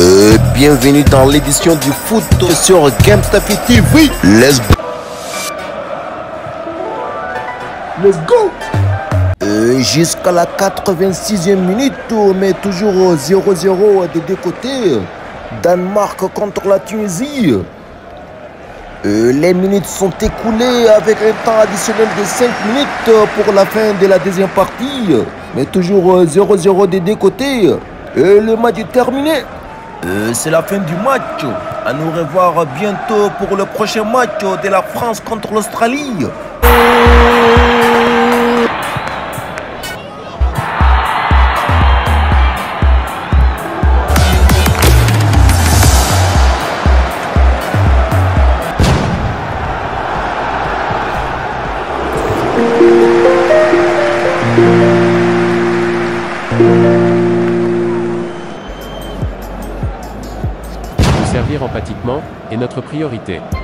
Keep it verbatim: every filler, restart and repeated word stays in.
Euh, bienvenue dans l'édition du foot sur GameTafi T V. Let's go. Let's go. Euh, Jusqu'à la quatre-vingt-sixième minute, mais toujours zéro zéro des deux côtés. Danemark contre la Tunisie. Euh, les minutes sont écoulées avec un temps additionnel de cinq minutes pour la fin de la deuxième partie. Mais toujours zéro zéro des deux côtés. Et le match est terminé. Euh, C'est la fin du match. À nous revoir bientôt pour le prochain match de la France contre l'Australie. Nous servir empathiquement est notre priorité.